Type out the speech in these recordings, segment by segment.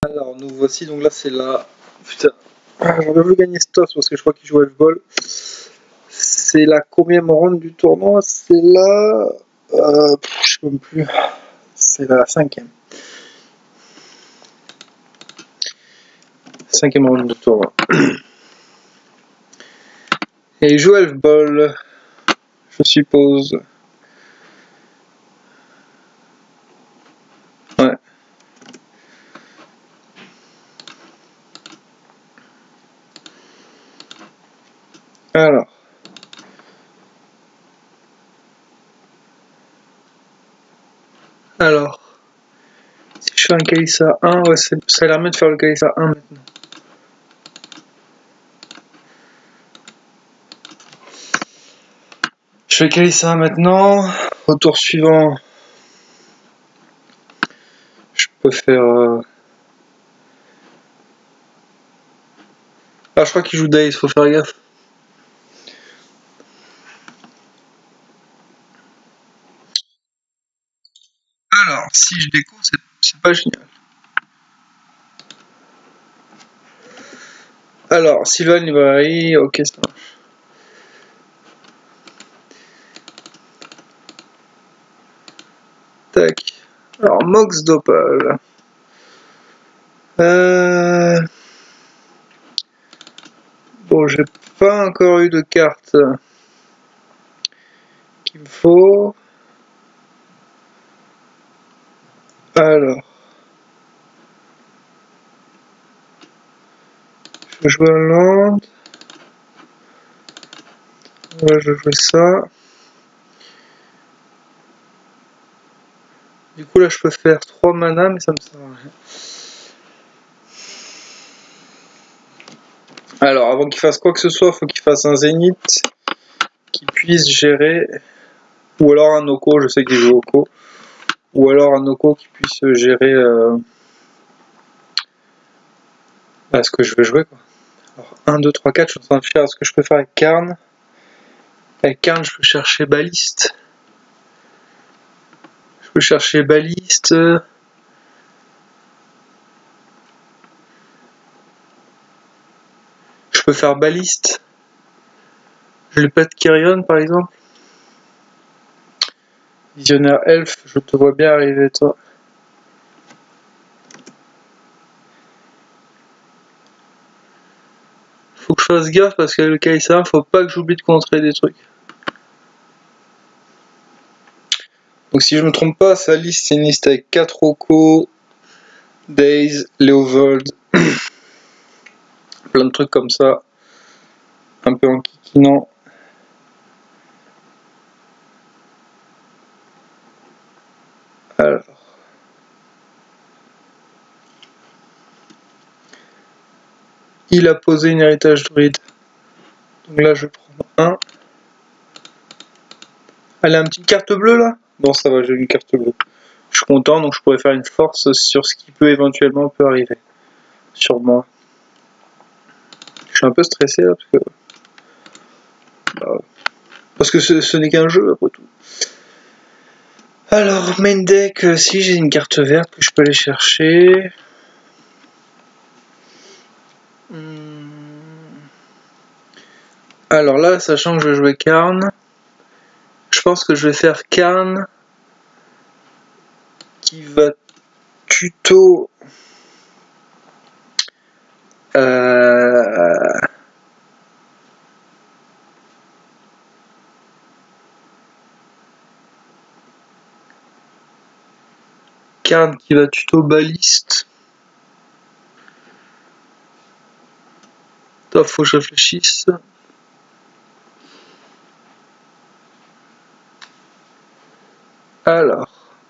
Alors nous voici, donc là c'est la... Putain, j'aurais voulu gagner ce toss parce que je crois qu'il joue à ball. C'est la combien round du tournoi? C'est la... je sais même plus. C'est la cinquième. Cinquième round du tournoi. Et il joue à ball, je suppose. Ouais. Alors. Si je fais un Kalissa 1, ouais, ça a l'air mieux de faire le Kalissa 1 maintenant. Je fais Kalissa 1 maintenant. Au tour suivant, je peux faire... Ah, je crois qu'il joue Daze, faut faire gaffe. Alors, si je déco, c'est pas génial. Alors, Sylvain Librairie, ok, ça marche. Tac. Alors, Mox d'Opal. Bon, j'ai pas encore eu de carte qu'il me faut. Alors. Je vais jouer un land. Ouais, je vais jouer ça. Du coup, là, je peux faire 3 mana, mais ça me sert à rien. Alors, avant qu'il fasse quoi que ce soit, il faut qu'il fasse un Zénith qui puisse gérer. Ou alors un Oko, je sais qu'il joue Oko. Ou alors un Oko qui puisse gérer ce que je veux jouer, quoi. Alors, 1, 2, 3, 4, je suis en train de faire ce que je peux faire avec Karn. Avec Karn, je peux chercher Baliste. Je peux chercher Baliste. Je peux faire Baliste. Je l'ai pas de Kyrion, par exemple. Visionnaire Elf, je te vois bien arriver, toi. Faut que je fasse gaffe parce que le Kai'Sa, faut pas que j'oublie de contrer des trucs. Donc si je me trompe pas, sa liste c'est une liste avec 4 Oko, Daze, Leovold, plein de trucs comme ça, un peu en kikinant. Alors. Il a posé une héritage druide. Donc là je prends un. Elle a une petite carte bleue là? Bon ça va, j'ai une carte bleue. Je suis content, donc je pourrais faire une force sur ce qui peut éventuellement arriver. Sur moi. Je suis un peu stressé là parce que ce n'est qu'un jeu après tout. Alors, main deck, si j'ai une carte verte que je peux aller chercher. Alors là, sachant que je vais jouer Karn, je pense que je vais faire Karn qui va tuto Karn qui va tuto Baliste. Attends, faut que je réfléchisse. Alors.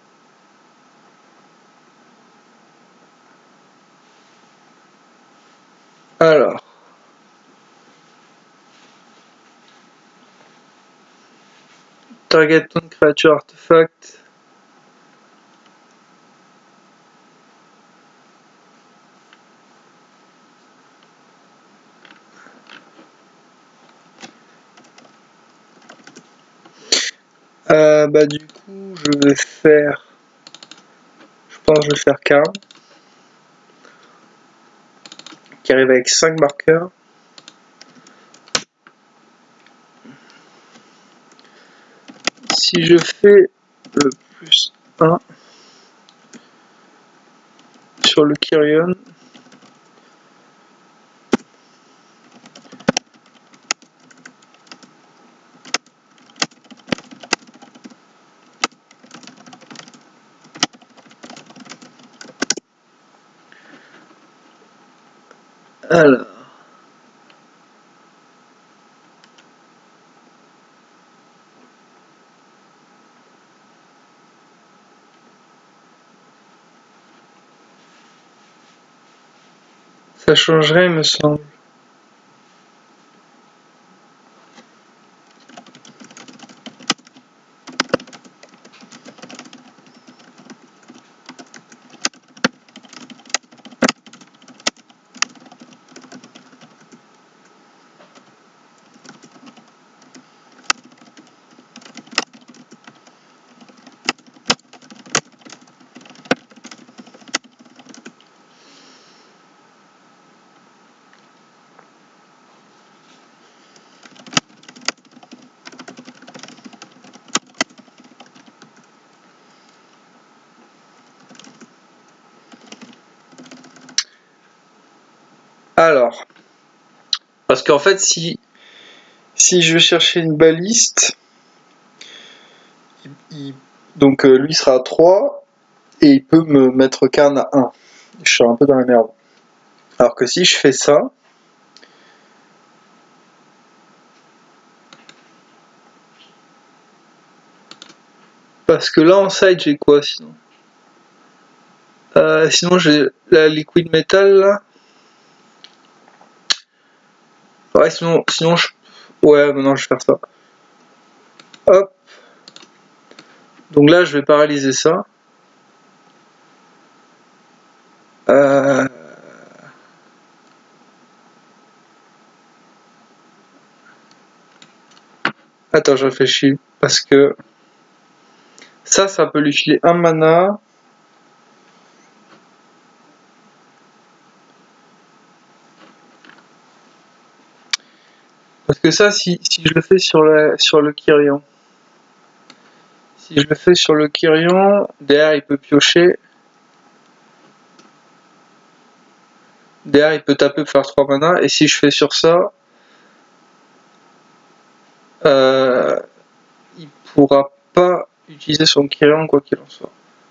Target non creature artefact. Du coup, je pense que je vais faire Karn. qui arrive avec 5 marqueurs. Si je fais le plus 1 sur le Kyrion, alors, ça changerait, il me semble. Alors, parce qu'en fait, si je vais chercher une baliste, donc lui sera à 3, et il peut me mettre Karn à 1. Je suis un peu dans la merde. Alors que si je fais ça, parce que là en side j'ai quoi sinon sinon j'ai la liquid metal là. Ouais, sinon je... Ouais, maintenant je vais faire ça. Hop. Donc là, je vais paralyser ça. Attends, je réfléchis. Parce que ça peut lui filer un mana. Parce que ça, si je le fais sur le Kyrion. Si je le fais sur le Kyrion, derrière il peut piocher. Derrière il peut taper pour faire 3 mana. Et si je fais sur ça, il pourra pas utiliser son Kyrion quoi qu'il en soit.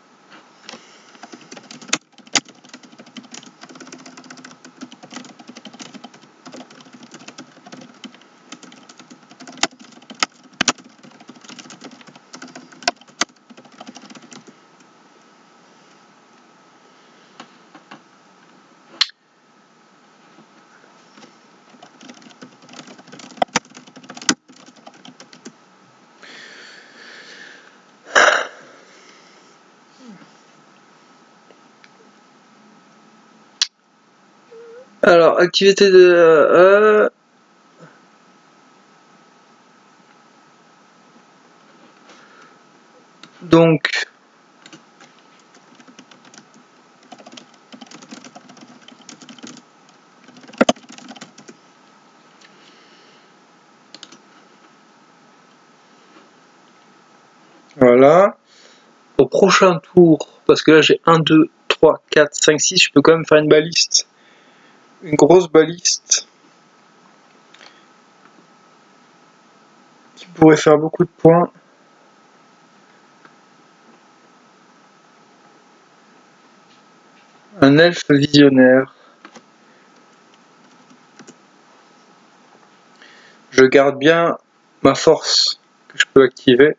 Alors, activité de... donc... Voilà. Au prochain tour, parce que là j'ai 1, 2, 3, 4, 5, 6, je peux quand même faire une baliste. Une grosse baliste. Qui pourrait faire beaucoup de points. Un elfe visionnaire. Je garde bien ma force que je peux activer.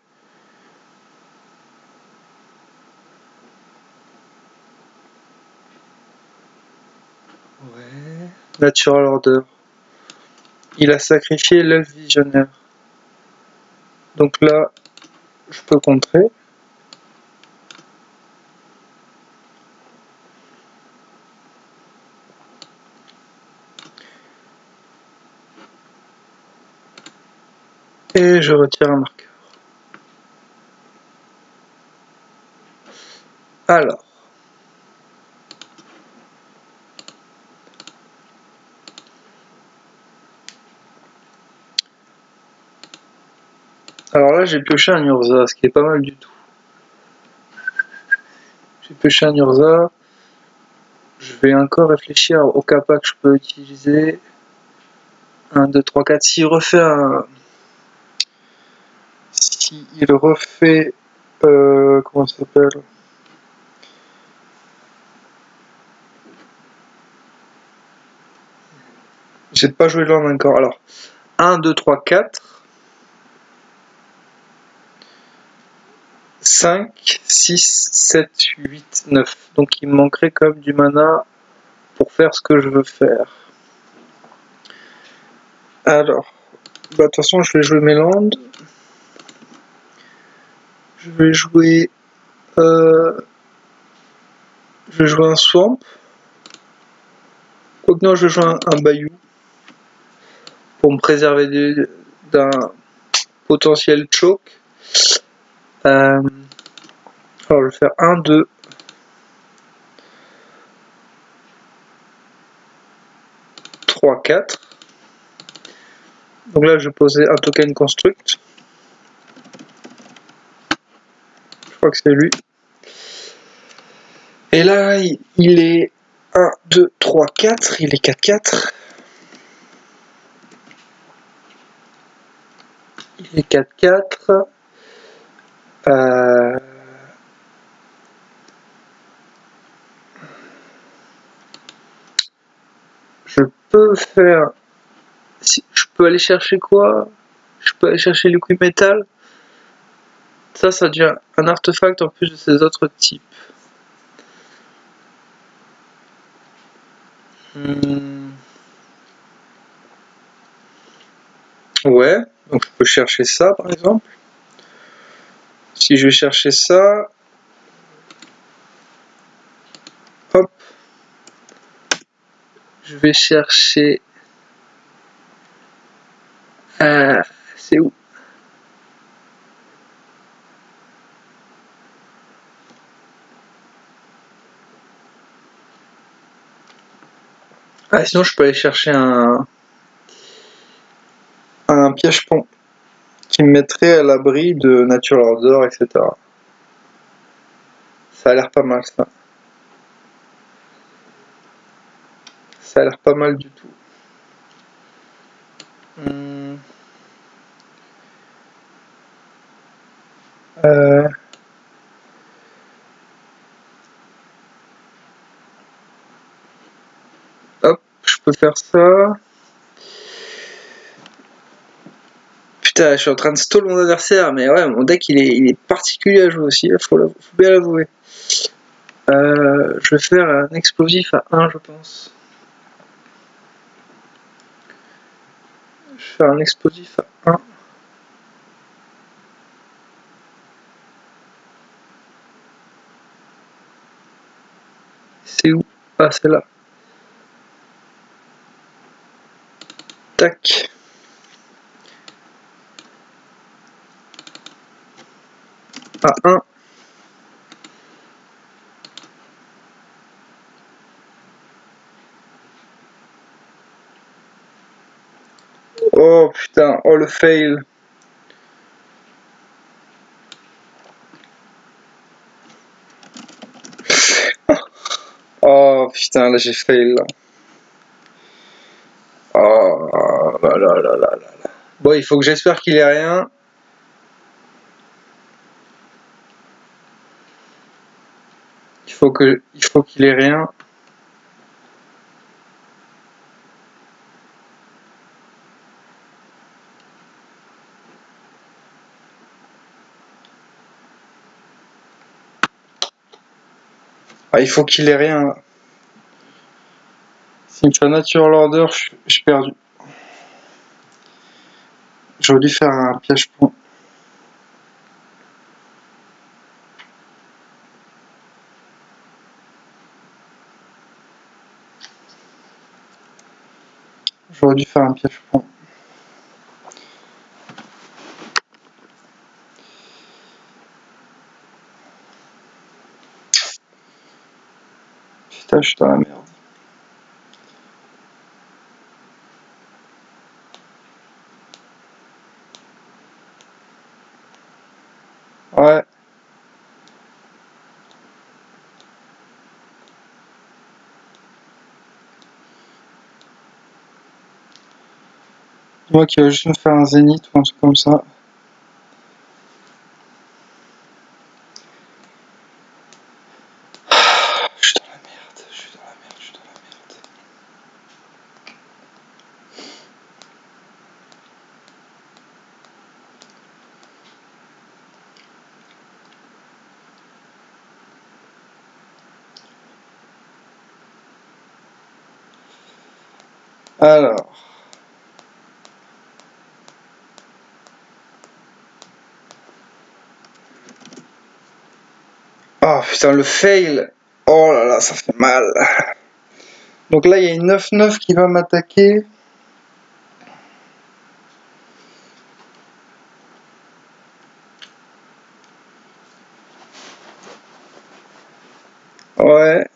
Ouais. Natural Order. Il a sacrifié l'elfe visionnaire. Donc là, je peux contrer. Et je retire un marqueur. Alors. Alors là, j'ai pioché un Urza, ce qui est pas mal du tout. J'ai pioché un Urza. Je vais encore réfléchir au kappa que je peux utiliser. 1, 2, 3, 4. S'il refait un. S'il refait. Comment ça s'appelle? J'ai pas joué l'homme encore. Alors, 1, 2, 3, 4. 5, 6, 7, 8, 9. Donc il me manquerait quand même du mana pour faire ce que je veux faire. Alors, bah, de toute façon, je vais jouer mes landes. Je vais jouer. Je vais jouer un swamp. Quoique non, je vais jouer un bayou. Pour me préserver d'un potentiel choke. Alors, je vais faire 1, 2. 3, 4. Donc là, je vais poser un token construct. Je crois que c'est lui. Et là, il est 1, 2, 3, 4. Il est 4, 4. Il est 4, 4. Je peux faire. Je peux aller chercher quoi? Je peux aller chercher Liquid Metal. Ça devient un artefact en plus de ces autres types. Ouais, donc je peux chercher ça par exemple. Si je vais chercher ça, hop, je vais chercher. C'est où? Ah, sinon je peux aller chercher un piège-pont qui me mettrait à l'abri de Nature Order, etc. Ça a l'air pas mal ça. Ça a l'air pas mal du tout. Hop, je peux faire ça. Putain, je suis en train de stall mon adversaire, mais ouais, mon deck il est particulier à jouer aussi, faut bien l'avouer. Je vais faire un explosif à 1, je pense. Je vais faire un explosif à 1. C'est où? Ah, c'est là. Tac. À 1. Oh putain, oh le fail. Oh putain, là j'ai fail là. Oh là là là là là. Bon, il faut que j'espère qu'il ait rien. Il faut qu'il ait rien. Ah, il faut qu'il ait rien. S'il me fait Nature Order, je suis perdu. J'aurais dû faire un piège pont. J'aurais dû faire un piège pont. Putain, je suis dans la merde. Ouais. Dis-moi qu'il va juste me faire un zénith ou un truc comme ça. Je suis dans la merde, je suis dans la merde, je suis dans la merde. Alors. Oh putain, le fail. Oh là là, ça fait mal. Donc là, il y a une 9-9 qui va m'attaquer. Ouais.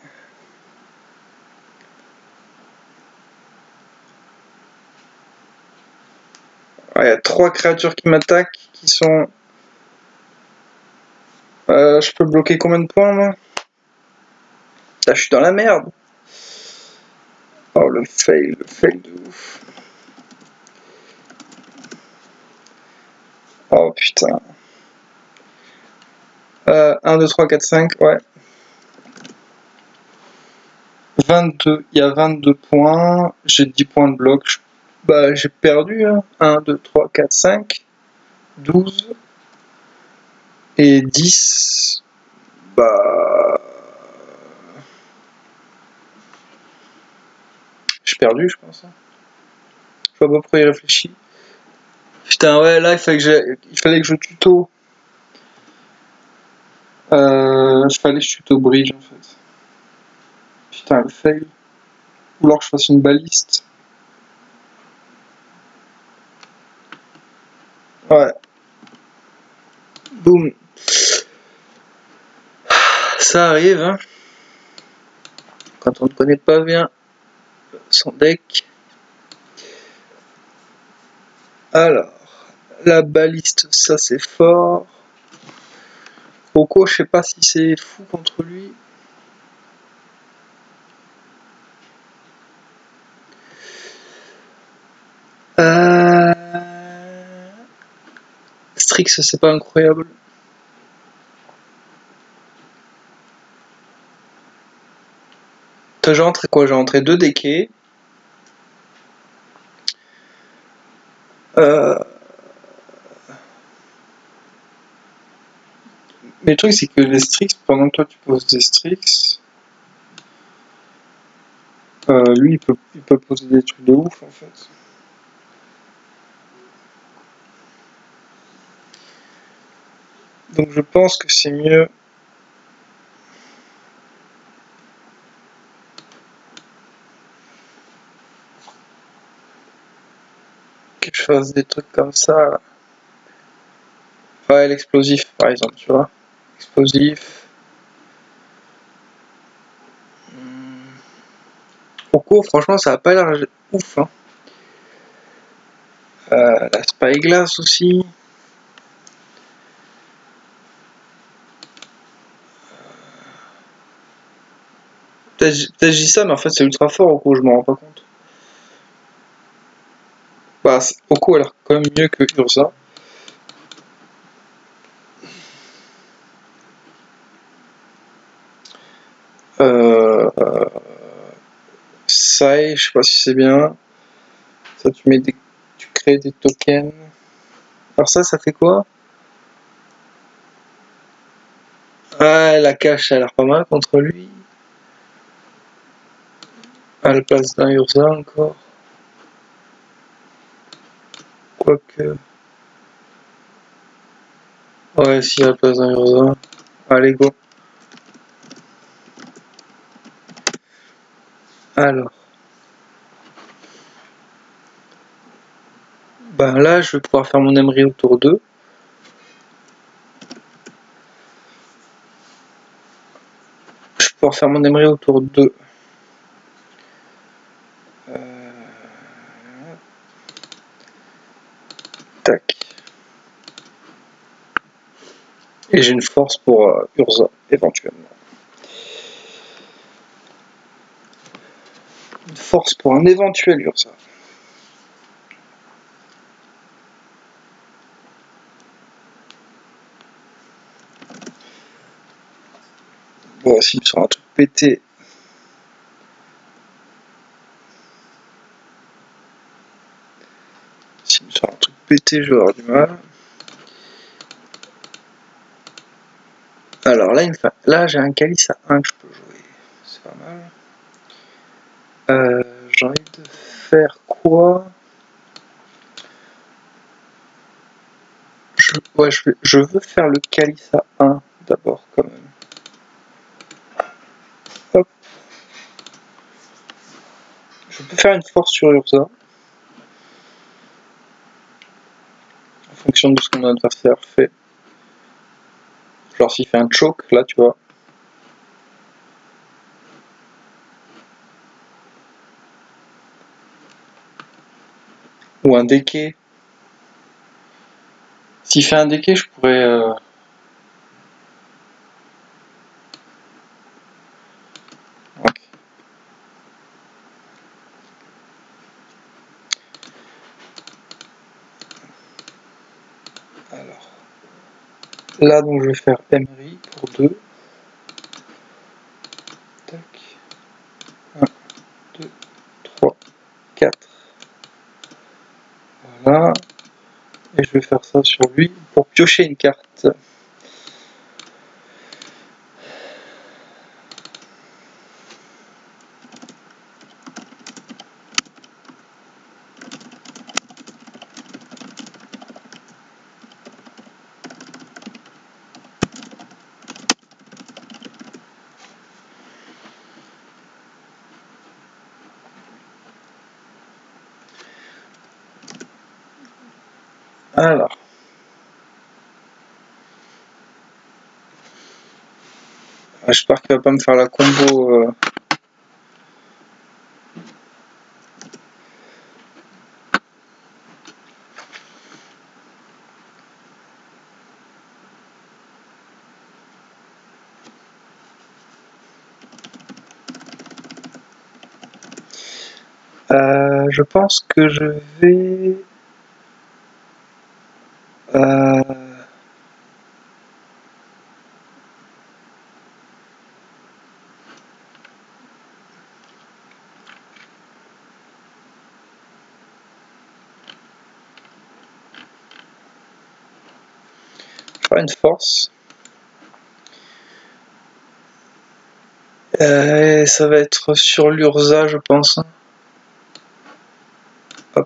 Il y a 3 créatures qui m'attaquent, qui sont... je peux bloquer combien de points, moi? Là, je suis dans la merde. Oh, le fail de ouf. Oh, putain. 1, 2, 3, 4, 5, ouais. 22, il y a 22 points. J'ai 10 points de bloc. Bah, j'ai perdu, hein. 1, 2, 3, 4, 5. 12. Et 10. Bah... J'ai perdu, je pense. Je sais pas pourquoi il réfléchit. Putain, ouais, là, il fallait que je tuto. Il fallait que je tuto bridge, en fait. Putain, le fail. Ou alors que je fasse une baliste. Ouais. Boum. Ça arrive, hein. Quand on ne connaît pas bien son deck. Alors, la baliste, ça c'est fort. Oko, je sais pas si c'est fou contre lui. Strix, c'est pas incroyable. J'ai rentré quoi? J'ai rentré 2 deckés. Mais le truc, c'est que les Strix, pendant que toi tu poses des Strix, lui il peut poser des trucs de ouf en fait. Donc je pense que c'est mieux que je fasse des trucs comme ça. Là. Ouais, l'explosif par exemple, tu vois. Explosif. Oko, franchement, ça a pas l'air ouf. Hein. La Spyglass aussi. Peut-être je dis ça, mais en fait c'est ultra fort Oko, je m'en rends pas compte. Bah, Oko a l'air quand même mieux que Urza. Ça, je sais pas si c'est bien. Ça, tu crées des tokens. Alors ça fait quoi? Ah, la cache, elle a l'air pas mal contre lui. À la place d'un Urza encore. Quoique. Ouais, si, à la place d'un Urza. Allez, go. Alors. Ben là, je vais pouvoir faire mon Emery au tour 2. Je vais pouvoir faire mon Emery au tour 2. Tac. Et j'ai une force pour Urza, éventuellement. Une force pour un éventuel Urza. Bon, s'il me sort un truc pété. S'il me sort un truc pété, je vais avoir du mal. Alors là, là j'ai un calice à 1 que je peux jouer. C'est pas mal. J'ai envie de faire quoi? Je veux faire le calice à 1 d'abord quand même. Hop. Je peux faire une force sur Urza. En fonction de ce que mon adversaire fait. Genre s'il fait un choke, là tu vois. Ou un déqué. S'il fait un déqué, je pourrais... Ok. Alors. Là donc je vais faire Emery pour 2. Tac. 1, 2, 3, 4. Voilà. Et je vais faire ça sur lui pour piocher une carte. Alors. J'espère qu'il va pas me faire la combo. Je pense que je vais... faire une force. Ça va être sur l'Urza, je pense. Hop.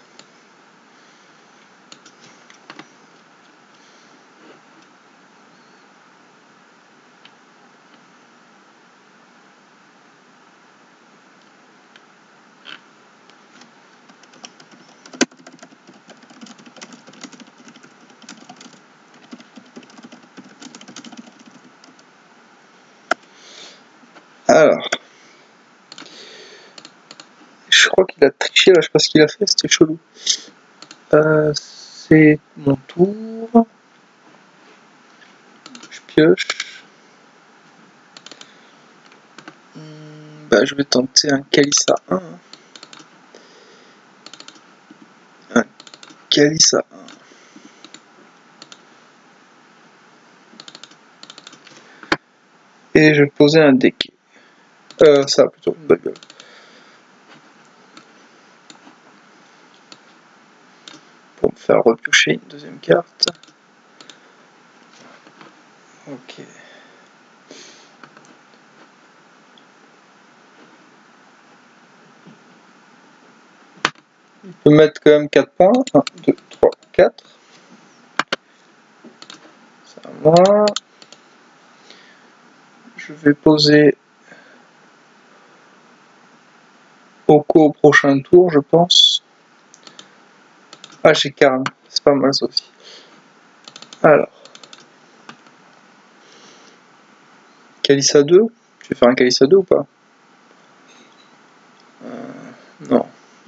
Alors. Je crois qu'il a triché là, je sais pas ce qu'il a fait, c'était chelou. C'est mon tour. Je pioche. Bah, je vais tenter un calice à 1. Un calice à 1. Et je vais poser un deck. Ça plutôt une bonne gueule. Pour me faire repiocher une deuxième carte. Ok. Il peut mettre quand même 4 points. 1, 2, 3, 4. C'est à moi. Je vais poser Oko au prochain tour, je pense. Ah, j'ai Karn. C'est pas mal ça aussi. Alors. Calice à 2. Tu veux faire un calice à 2 ou pas? Non.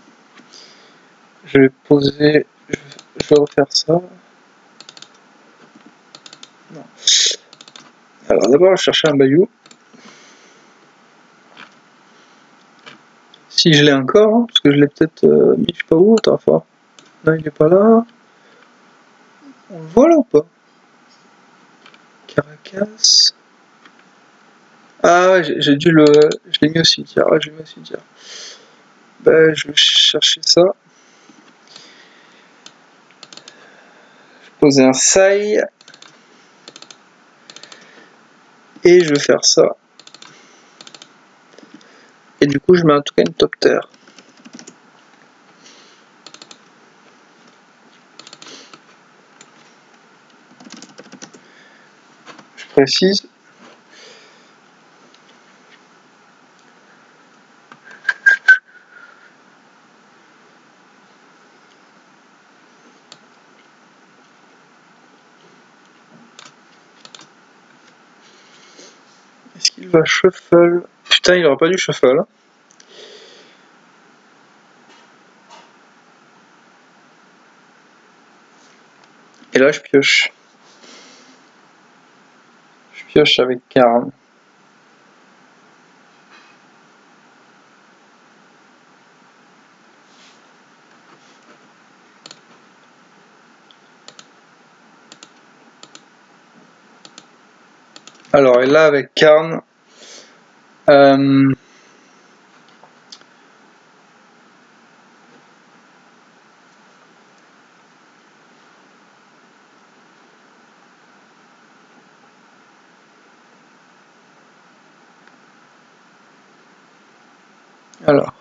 Je vais poser... Je vais refaire ça. Non. Alors d'abord, je cherchais un bayou. Si je l'ai encore, hein, parce que je l'ai peut-être mis je sais pas où, enfin. Non, il est pas là. On le voit là ou pas? Caracas. Ah ouais, j'ai dû le. Je l'ai mis au cimetière. Ouais, je l'ai mis au cimetière. Ben, je vais chercher ça. Je vais poser un sail. Et je vais faire ça. Et du coup, je mets en tout cas une top terre. Je précise. Est-ce qu'il va shuffle? Putain, il aurait pas dû shuffle. Et là, je pioche. Je pioche avec Karn. Alors, et là, avec Karn. Alors.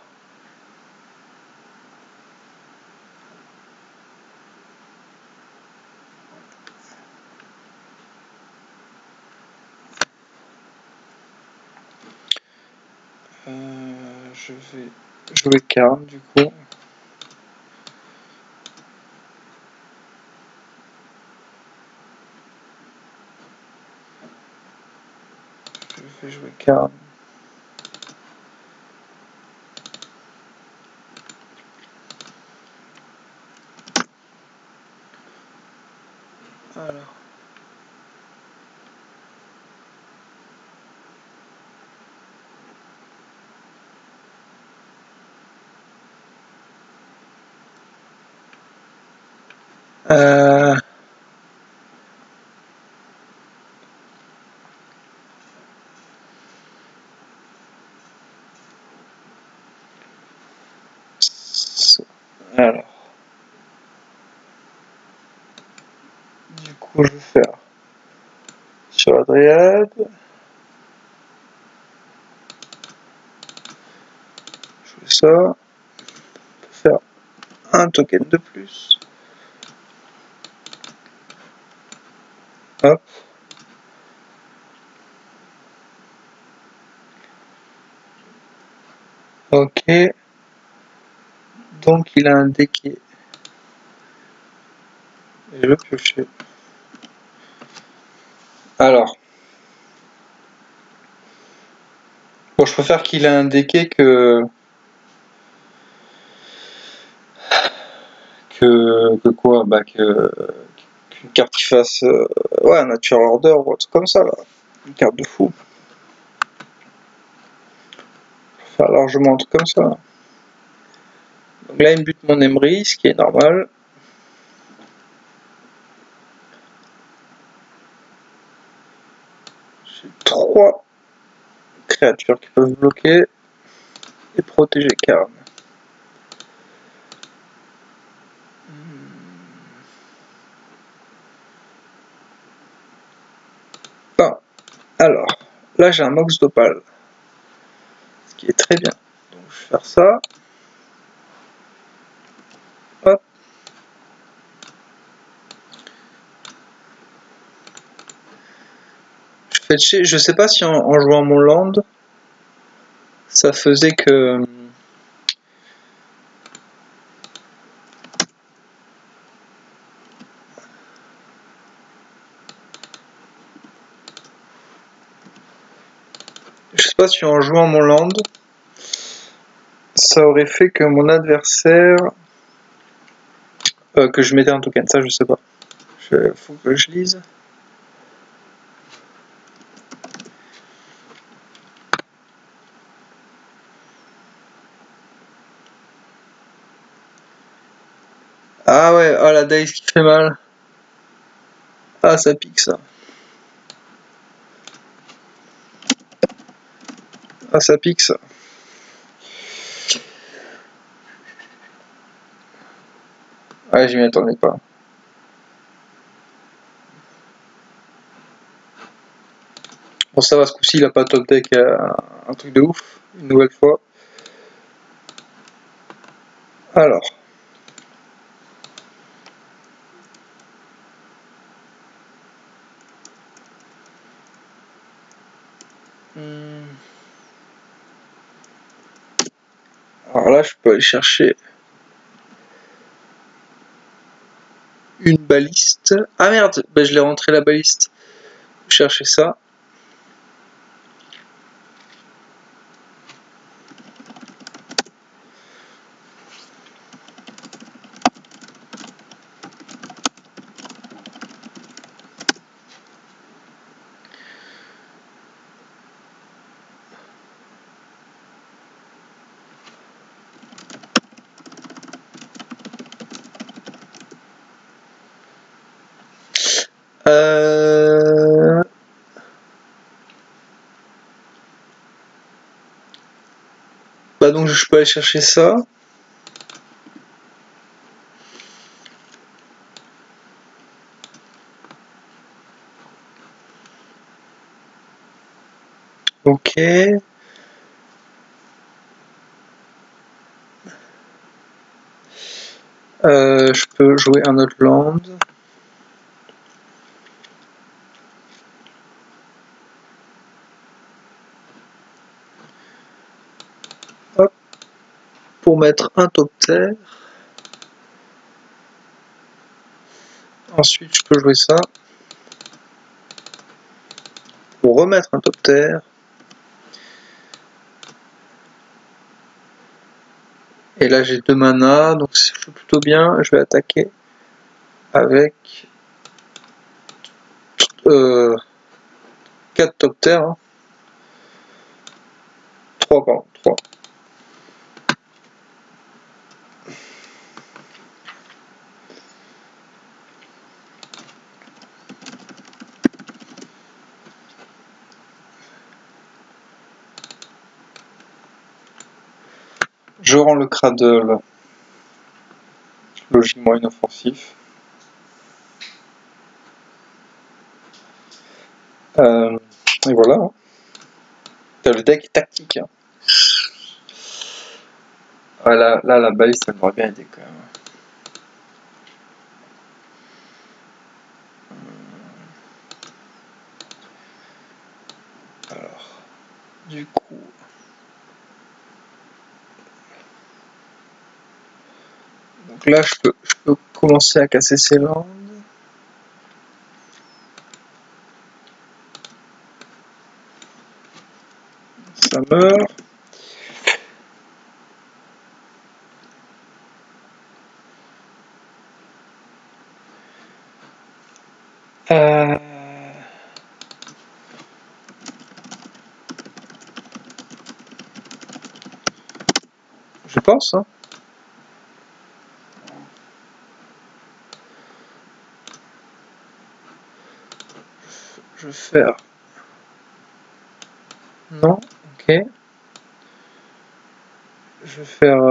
Je vais jouer Karn du coup. Je vais jouer Karn. Alors. Alors. Du coup, je vais faire sur la dryade. Je fais ça. On peut faire un token de plus. Hop. Ok. Donc il a un déquet. Et je vais piocher. Alors. Bon, je préfère qu'il ait un déquet que quoi, bah qu'une carte qui fasse ouais, Nature Order ou un truc comme ça là. Une carte de fou. Je vais faire largement un truc comme ça. Donc là il me bute mon Emery, ce qui est normal. J'ai 3 créatures qui peuvent bloquer et protéger Karn. Enfin, alors, là j'ai un Mox d'Opale, ce qui est très bien. Donc je vais faire ça. Hop. Je sais pas si en jouant mon land, ça faisait que... Je sais pas si en jouant mon land, ça aurait fait que mon adversaire... que je mettais un token, ça je sais pas. Faut que je lise. Ah ouais, oh la dice qui fait mal. Ah, ça pique ça. Ah, ça pique ça. Ouais, je m'y attendais pas. Bon, ça va, ce coup-ci, il a pas top deck un truc de ouf, une nouvelle fois. Alors. Alors là, je peux aller chercher une baliste. Ah merde, bah, je l'ai rentré la baliste. Chercher ça. Bah donc je peux aller chercher ça. Ok. Je peux jouer un autre land. Hop. Pour mettre un Topter. Ensuite, je peux jouer ça. Pour remettre un Topter. Et là, j'ai 2 mana, donc si je joue plutôt bien, je vais attaquer avec 4 Topter. Hein. 3, pardon, 3. Je rends le cradle logiquement inoffensif. Et voilà. Hein. Le deck est tactique. Hein. Ah, là, la baliste, elle m'aurait bien aidé quand même. Alors, du coup... Donc là, je peux commencer à casser ces landes. Ça meurt. Je pense. Hein. Je vais faire... Non, ok. Je vais faire...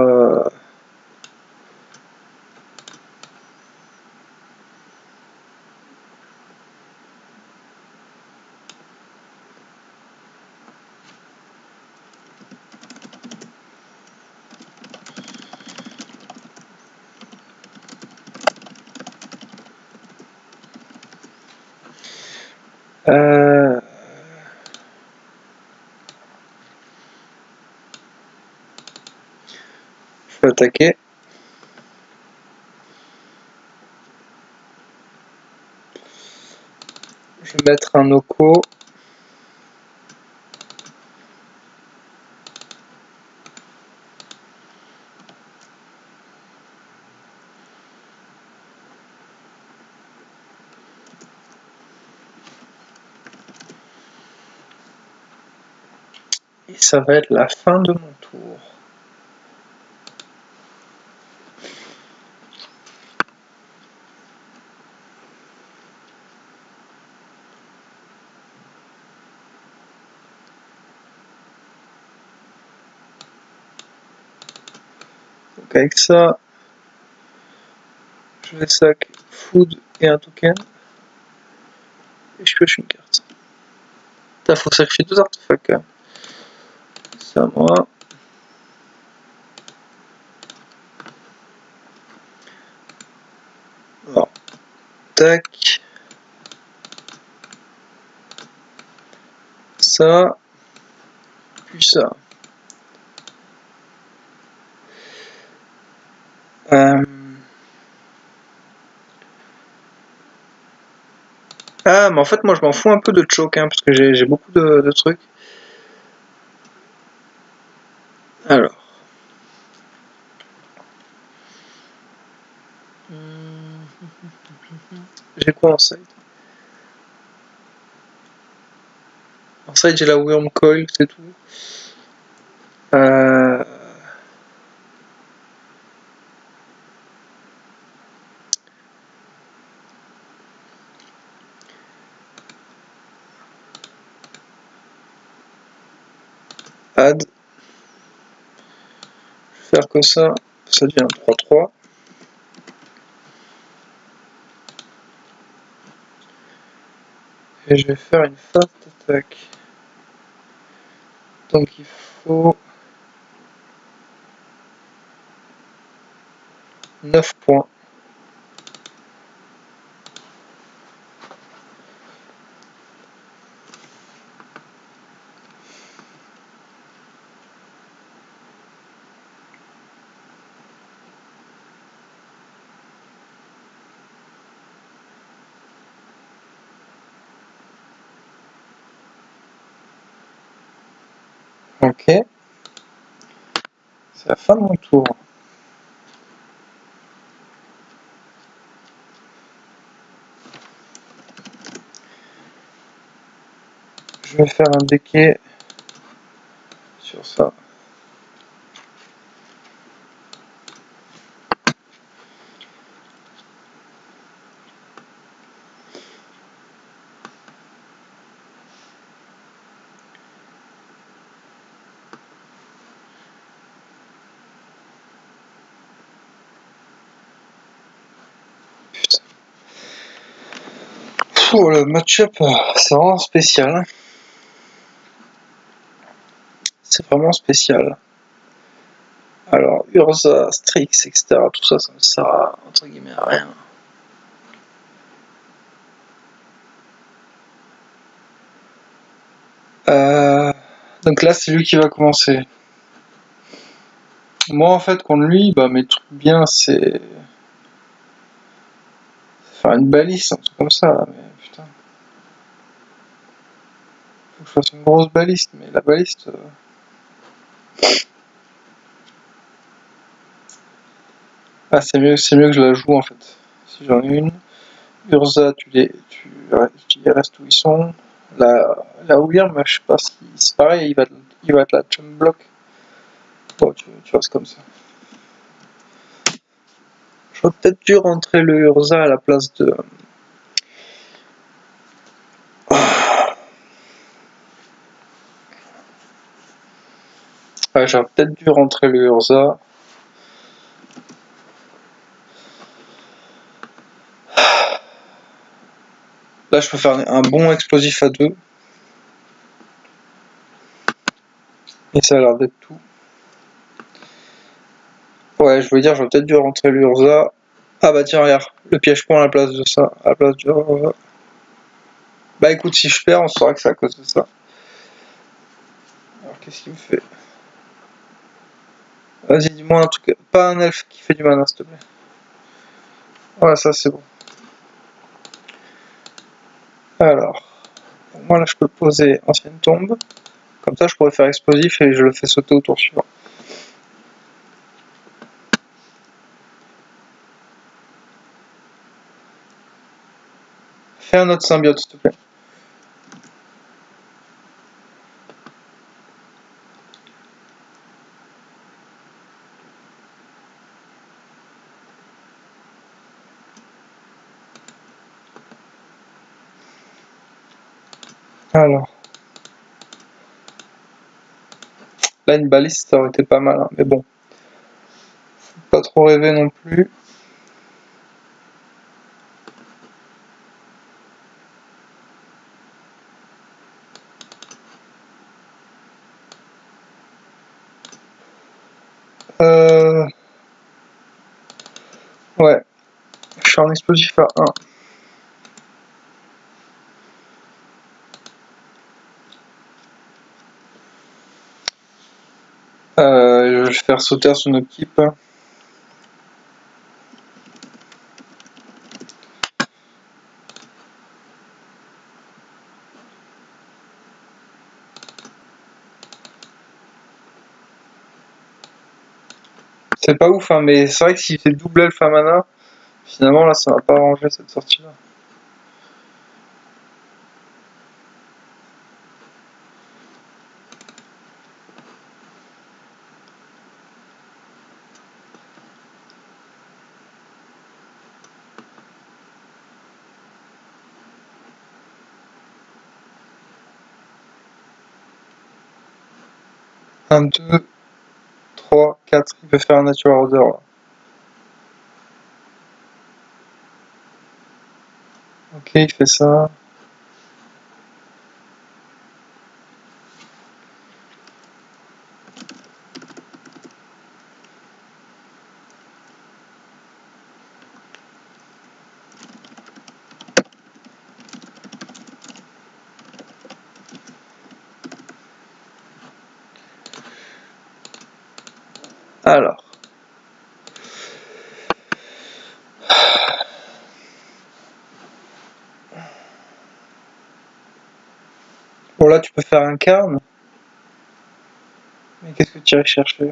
je vais attaquer. Je vais mettre un Oko. Et ça va être la fin de mon tour. Donc avec ça, je vais sac food et un token. Et je pioche une carte. Putain, faut sacrifier 2 artefacts quand même. C'est à moi. Alors, tac. Ça. Puis ça. Ah, mais en fait, moi, je m'en fous un peu de choke, hein, parce que j'ai beaucoup de trucs. Alors. J'ai quoi en side? En side, j'ai la Worm Coil, c'est tout. Add. Je vais faire que ça devient un 3-3. Et je vais faire une fast attack. Donc il faut 9 points. Ok. C'est la fin de mon tour. Je vais faire un déquet sur ça. Putain. Oh, le match-up, c'est vraiment spécial. C'est vraiment spécial. Alors, Urza, Strix, etc. Tout ça, ça me sert à, entre guillemets, à rien. Donc là, c'est lui qui va commencer. Moi, en fait, contre lui, bah, mes trucs bien, c'est faire une baliste, un truc comme ça, là, mais putain. Faut que je fasse une grosse baliste, mais la baliste... Ah, c'est mieux que je la joue, en fait. Si j'en ai une. Urza, tu les restes où ils sont. La Wyrm, je sais pas si... C'est pareil, il va te la jump block. Bon, tu restes comme ça. J'aurais peut-être dû rentrer le Urza à la place de... Ouais, j'aurais peut-être dû rentrer le Urza. Là, je peux faire un bon explosif à 2. Et ça a l'air d'être tout. Ouais, je veux dire, j'aurais peut-être dû rentrer l'Urza. Ah bah tiens, regarde, le piège-point à la place de ça. À la place de... Bah écoute, si je perds, on saura que c'est à cause de ça. Alors, qu'est-ce qu'il me fait? Vas-y, dis-moi un truc. Pas un elfe qui fait du mana, s'il te plaît. Ouais, ça c'est bon. Alors, pour moi là, je peux poser ancienne tombe. Comme ça, je pourrais faire explosif et je le fais sauter au tour suivant. Fais un autre symbiote, s'il te plaît. Alors. Là, une baliste, ça aurait été pas mal, hein, mais bon. Pas trop rêver non plus. Ouais, je suis en explosif à 1. Je vais faire sauter son équipe. C'est pas ouf, hein, mais c'est vrai que s'il fait double alpha mana, finalement là ça va pas arranger cette sortie là. Un, 2, 3, 4, il peut faire un natural order là. Ok, il fait ça. Alors. Bon là tu peux faire un carne. Mais qu'est-ce que tu irais chercher?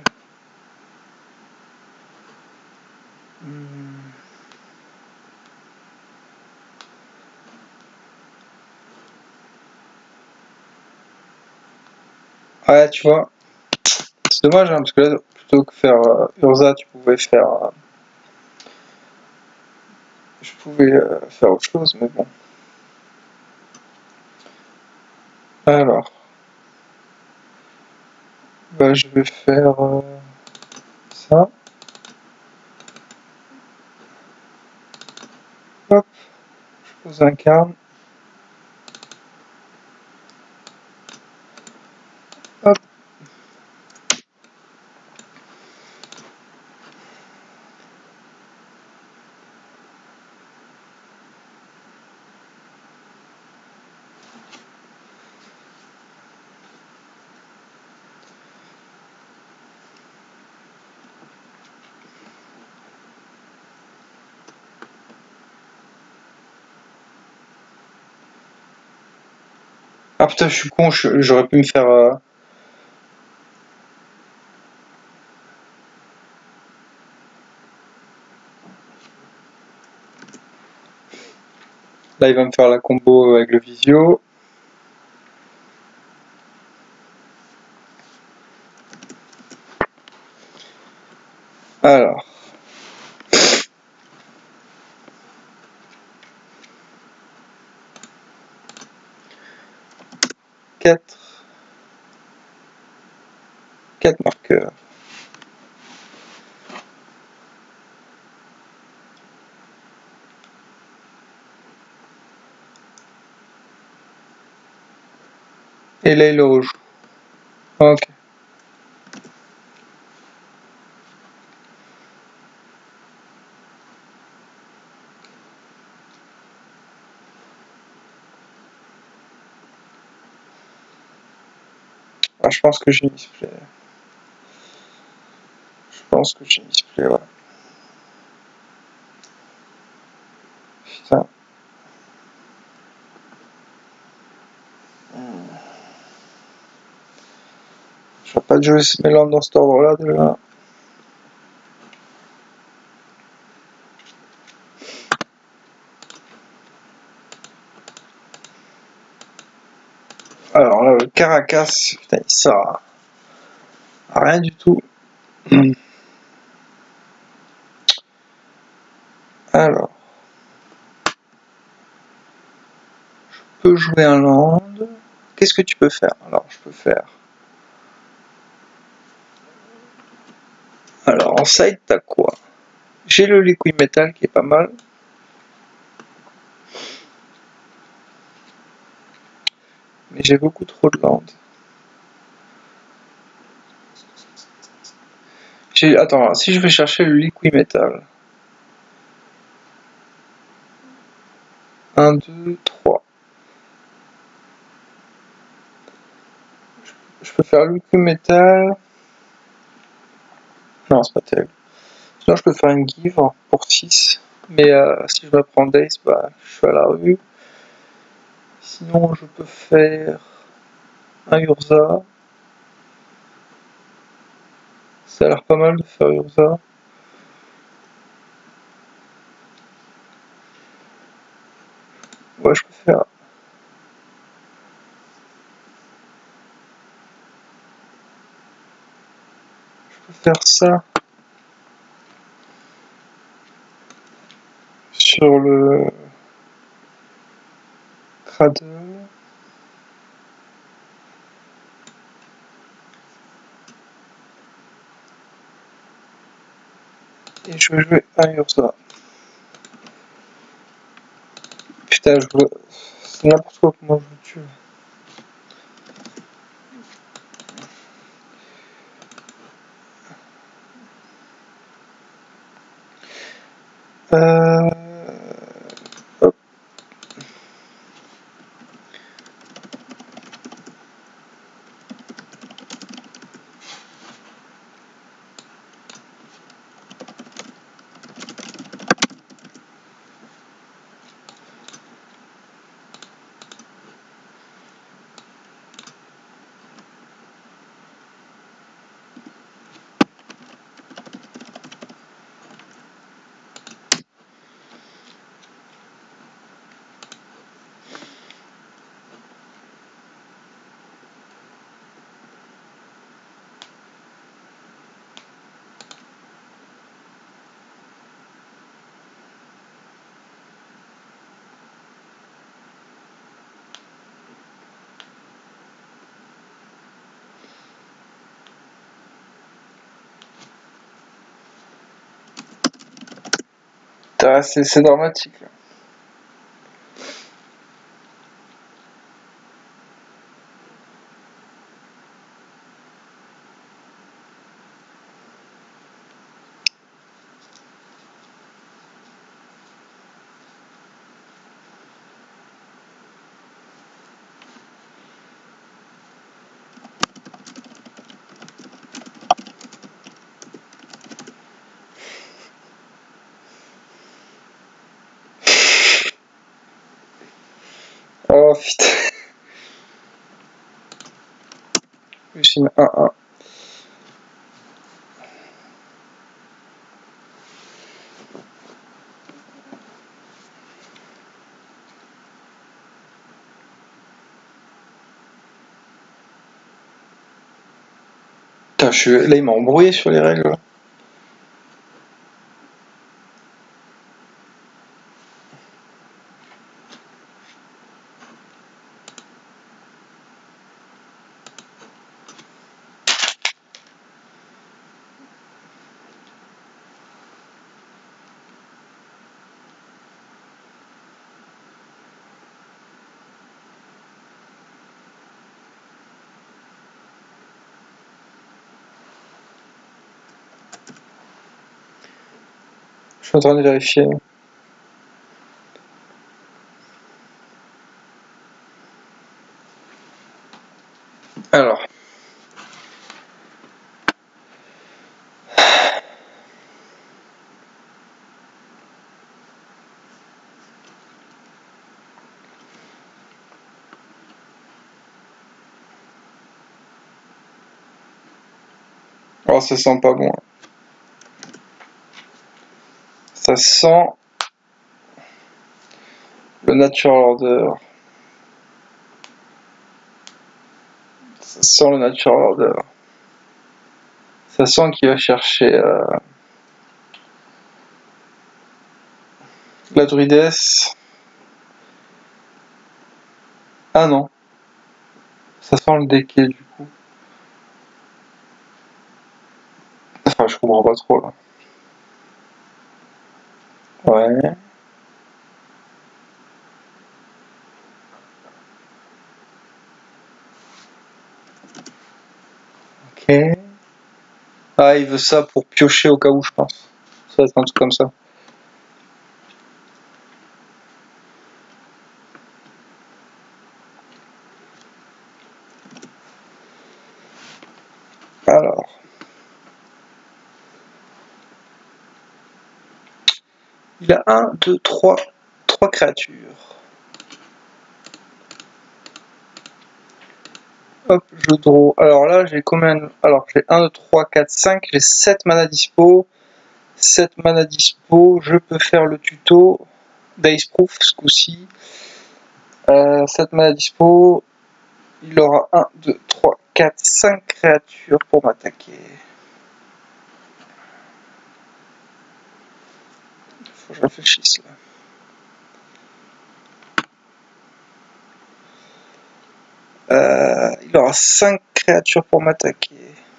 Ouais, tu vois. C'est dommage, hein, parce que là, plutôt que faire Urza, tu pouvais faire... je pouvais faire autre chose, mais bon. Alors. Bah, je vais faire ça. Hop. Je pose un carne. Hop. Ah putain, je suis con, j'aurais pu me faire... Là, il va me faire la combo avec le visio. Alors. Quatre marqueurs. Et là, il le rejoue. Ok. Ah, je pense que j'ai misplay. Je pense que j'ai misplay, ouais. Putain. Je vais pas jouer ce mélange dans cet ordre-là, déjà. Alors là, le Caracas, putain, il sert à rien du tout. Alors. Je peux jouer un land. Qu'est-ce que tu peux faire? Alors, je peux faire... Alors en side, t'as quoi? J'ai le liquid metal qui est pas mal. Mais j'ai beaucoup trop de land. Attends, si je vais chercher le liquid metal. 1, 2, 3. Je peux faire liquid metal. Non, c'est pas terrible. Sinon, je peux faire une give pour 6. Mais si je me prends Dace, bah, je suis à la rue. Sinon, je peux faire un Urza. Ça a l'air pas mal de faire Urza. Ouais, je peux faire. Je peux faire ça. Sur le Cradle. Et je vais jouer un Urza. Putain, c'est n'importe quoi comment je le tue. Hop. C'est dramatique. Oh putain. Je suis 1-1. Putain, là il m'a embrouillé sur les règles. Je suis en train de vérifier. Alors. Oh, ça sent pas bon. Ça sent le Natural Order. Ça sent le Natural Order. Ça sent qu'il va chercher la druidesse. Ah non. Ça sent le déquet du coup. Enfin, Ouais, je comprends pas trop là. Ouais. Ok. Ah, il veut ça pour piocher au cas où, je pense. Ça va être un truc comme ça. Alors. Il a 1, 2, 3 créatures. Hop, je draw. Alors là, j'ai combien? Alors, j'ai 1, 2, 3, 4, 5. J'ai 7 mana dispo. 7 mana dispo. Je peux faire le tuto. Diceproof ce coup-ci. 7 mana dispo. Il aura 1, 2, 3, 4, 5 créatures pour m'attaquer. Faut que je réfléchisse là. Il aura 5 créatures pour m'attaquer.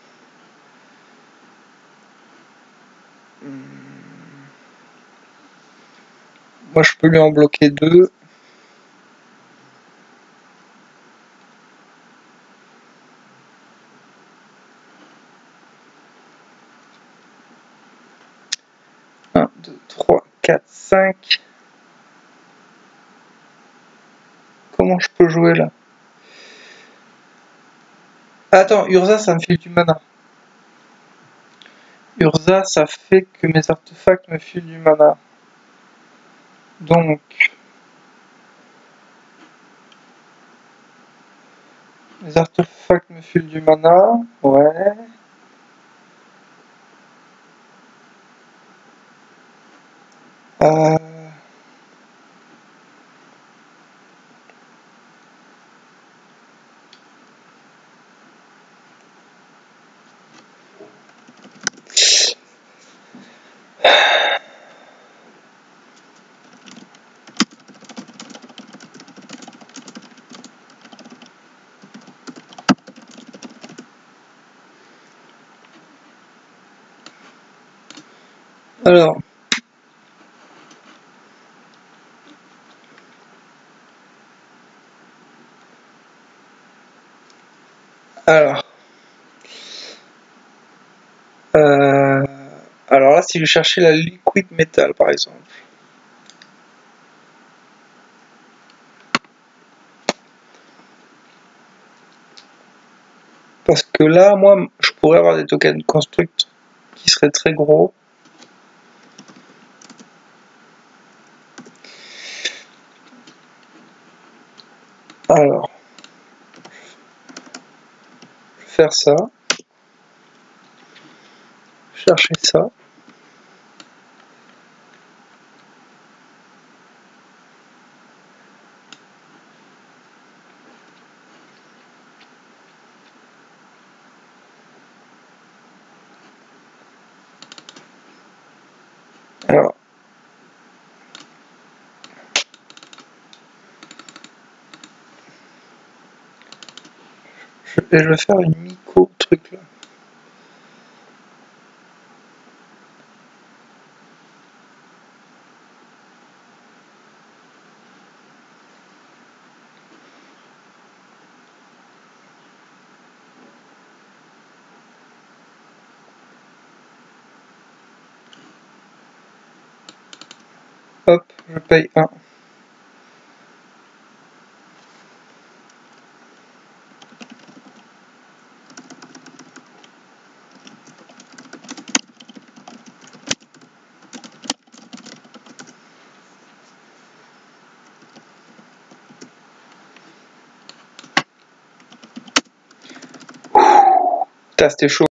Moi, je peux lui en bloquer 2. Un, 2, 3, 4, 5. Comment je peux jouer là? Attends, Urza, ça me file du mana. Urza, ça fait que mes artefacts me filent du mana. Donc, mes artefacts me filent du mana. Ouais. Euh... Alors, alors, euh... alors là, si je cherchais la liquid metal, par exemple. Parce que là, moi, je pourrais avoir des tokens construct qui seraient très gros. Alors, je vais faire ça. Chercher ça. Alors, je vais faire une micro truc là. Hop, je paye 1. Putain, c'était chaud.